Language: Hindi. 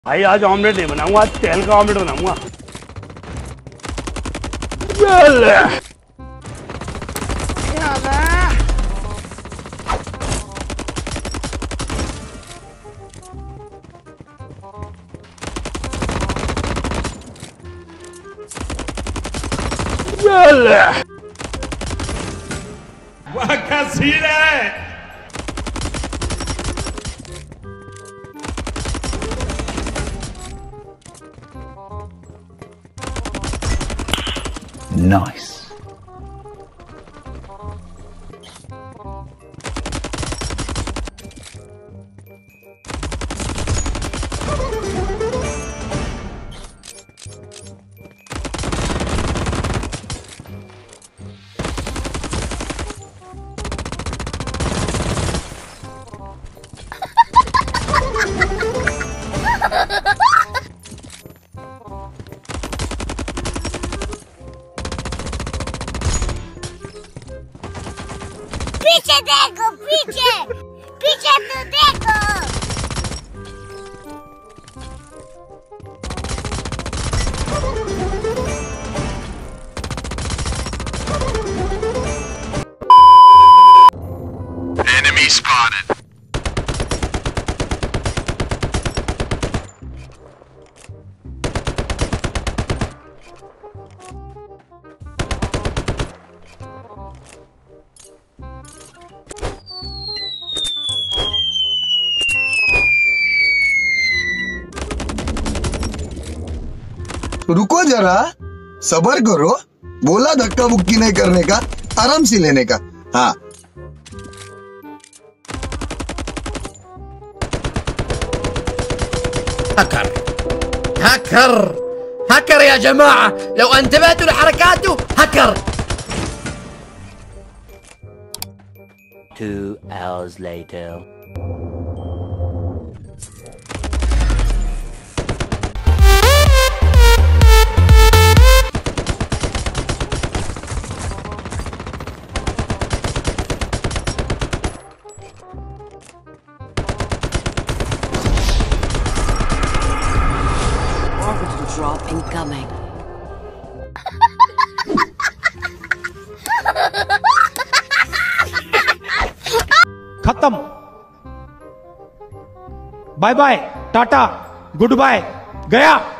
भाई आज ऑमलेट नहीं बनाऊंगा, आज तेल का ऑमलेट बनाऊंगा। वाह क्या सीन है। Nice. पीछे देखो, पीछे पीछे तो देखो। Enemy spotted. रुको जरा, सबर करो। बोला धक्का बुक्की नहीं करने का, आराम से लेने का। हाँ هكر هكر هكر يا جماعة، لو انتبهتوا لحركاته هكر. 2 hours later. Orbital drop incoming. खत्म। Bye bye, tata, goodbye, गया।